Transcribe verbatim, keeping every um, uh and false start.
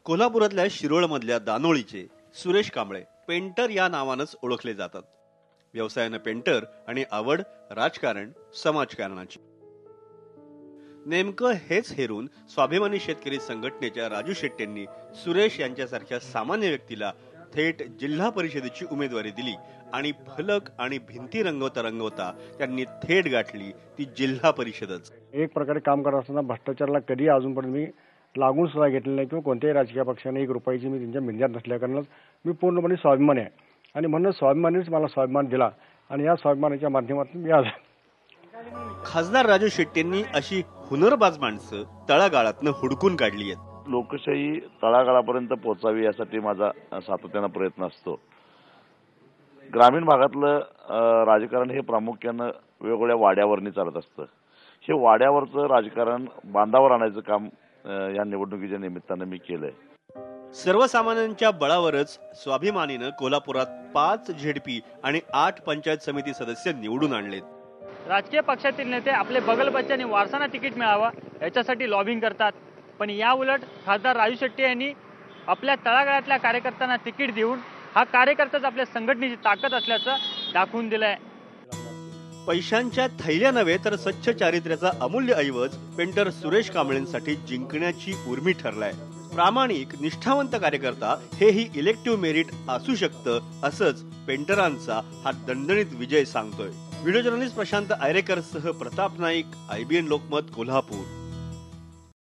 कोल्हापुरातल्या शिरोळमधल्या दानोळीचे सुरेश कांबळे पेंटर या नावानंच ओळखले जातात. व्यवसायानं पेंटर आणि आवड राजकारण समाजकारणाची. नेमकं हेच हेरून स्वाभिमानी शेतकरी संघटनेच्या राजू शेट्टींनी सुरेश यांच्यासारख्या सामान्य व्यक्तीला थेट जिल्हा परिषदेची उमेदवारी दिली आणि फलक आणि भिंती रंगवता रंगवता त्यांनी थेट गाठली ती जिल्हा परिषदच. एक प्रकारे काम करत असताना भ्रष्टाचाराला कधी अजूनपर्यंत मी लागून सुद्धा घेतलेलं नाही किंवा कोणत्याही राजकीय पक्षाने एक रुपयाची मी त्यांच्या मिंद्यात नसल्याकारणच मी पूर्णपणे स्वाभिमानी आहे आणि म्हणून स्वाभिमानीच मला स्वाभिमान दिला आणि या स्वाभिमानाच्या माध्यमातून मी आज. खासदार राजू शेट्टींनी अशी हुनरबाज माणसं तळागाळातनं हुडकून काढली आहेत. लोकशाही तळागाळापर्यंत पोहोचावी यासाठी माझा सातत्यानं प्रयत्न असतो. ग्रामीण भागातलं राजकारण हे प्रामुख्यानं वेगवेगळ्या वाड्यावरनी चालत असतं. हे वाड्यावरचं राजकारण बांधावर आणायचं काम या निवडणुकीच्या निमित्तानं मी केलंय. सर्वसामान्यांच्या बळावरच स्वाभिमानीनं कोल्हापुरात पाच झेडपी आणि आठ पंचायत समिती सदस्य निवडून आणलेत. राजकीय पक्षातील नेते आपले बगलबच्च्यांनी वारसाना तिकीट मिळावं याच्यासाठी लॉबिंग करतात, पण या उलट खासदार राजू शेट्टी यांनी आपल्या तळागाळातल्या कार्यकर्त्यांना तिकीट देऊन हा कार्यकर्ताच आपल्या संघटनेची ताकद असल्याचं दाखवून दिलंय. पैशांच्या थैल्या नव्हे तर स्वच्छ चारित्र्याचा अमूल्य ऐवज पेंटर सुरेश कांबळेंसाठी जिंकण्याची उर्मी ठरलाय. प्रामाणिक निष्ठावंत कार्यकर्ता हेही इलेक्टिव्ह मेरिट असू शकतं असंच पेंटरांचा हा दणदणीत विजय सांगतोय. व्हिडिओ जर्नलिस्ट प्रशांत आयरेकर सह प्रताप नाईक, आयबीएन लोकमत, कोल्हापूर.